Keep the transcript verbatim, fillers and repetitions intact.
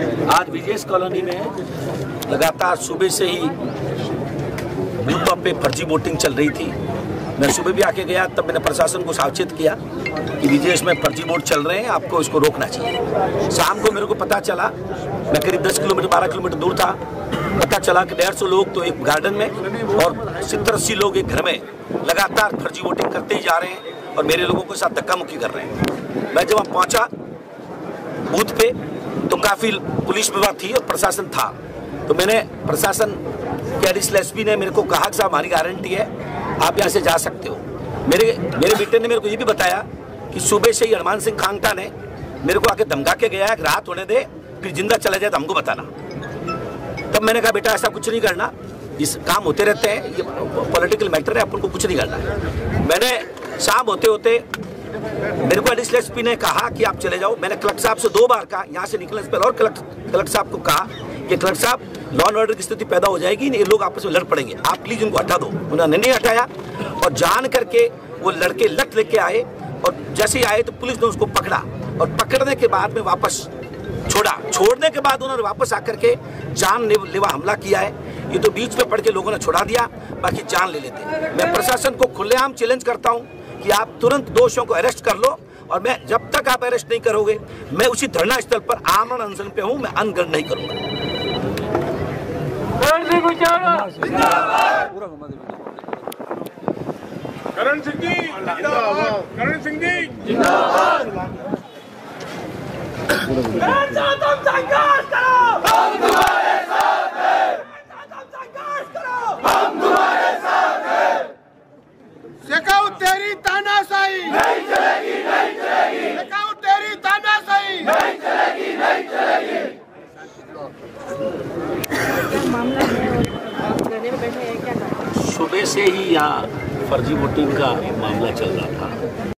आज विजेश कॉलोनी में लगातार सुबह से ही बूथों पे फर्जी वोटिंग चल रही थी। मैं सुबह भी आके गया, तब मैंने प्रशासन को सावचेत किया कि विजेश में फर्जी वोट चल रहे हैं, आपको इसको रोकना चाहिए। शाम को मेरे को पता चला, मैं करीब दस किलोमीटर बारह किलोमीटर दूर था, पता चला कि डेढ़ सौ लोग तो एक गार्डन में और सत्तर अस्सी लोग एक घर में लगातार फर्जी वोटिंग करते ही जा रहे हैं और मेरे लोगों के साथ धक्का मुक्की कर रहे हैं। मैं जब वहाँ पहुँचा बूथ पे तो काफ़ी पुलिस विभाग थी और प्रशासन था, तो मैंने प्रशासन के एडिशनल एस पी ने मेरे को कहा कि साहब हमारी गारंटी है, आप यहाँ से जा सकते हो। मेरे मेरे बेटे ने मेरे को ये भी बताया कि सुबह से ही हनुमान सिंह खांगटा ने मेरे को आके धमका के गया कि रात होने दे, फिर जिंदा चला जाए तो हमको बताना। तब मैंने कहा बेटा ऐसा कुछ नहीं करना, इस काम होते रहते हैं, ये पॉलिटिकल मैटर है, अपन को कुछ नहीं करना है। मैंने शाम होते होते मेरे को एडिशनल एस पी ने कहा कि आप चले जाओ। मैंने कलेक्टर साहब से दो बार कहा, यहाँ से निकलने से पहले, और कलेक्टर कलेक्टर साहब को कहा कि कलेक्टर साहब लॉ एंड ऑर्डर की स्थिति पैदा हो जाएगी, ये लोग आपस में लड़ पड़ेंगे, आप प्लीज उनको हटा दो। उन्होंने नहीं हटाया और जान करके वो लड़के लट लेके आए और जैसे ही आए तो पुलिस ने उसको पकड़ा और पकड़ने के बाद में वापस छोड़ा। छोड़ने के बाद उन्होंने वापस आकर के जानलेवा हमला किया है। ये तो बीच में पड़ के लोगों ने छुड़ा दिया, बाकी जान ले लेते। मैं प्रशासन को खुलेआम चैलेंज करता हूं कि आप तुरंत दोषियों को अरेस्ट कर लो, और मैं जब तक आप अरेस्ट नहीं करोगे मैं उसी धरना स्थल पर आमरण अनशन पे हूं, मैं अनग्रहण नहीं करूंगा। करण सिंह जी जिंदाबाद, करण सिंह जी जिंदाबाद। संघर्ष करो, हम तुम्हारे साथ हैं। संघर्ष करो, हम तुम्हारे साथ हैं। सिखाओ तेरी तानाशाही नहीं चलेगी, नहीं चलेगी। सिखाओ तेरी तानाशाही नहीं चलेगी, नहीं चलेगी। क्या मामला है और आप कहने में बैठे हैं, क्या? सुबह से ही यहाँ फर्जी वोटिंग का मामला चल रहा था।